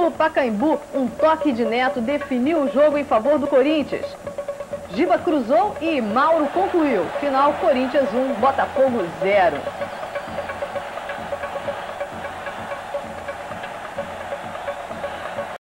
No Pacaembu, um toque de Neto definiu o jogo em favor do Corinthians. Giba cruzou e Mauro concluiu. Final, Corinthians 1, Botafogo 0.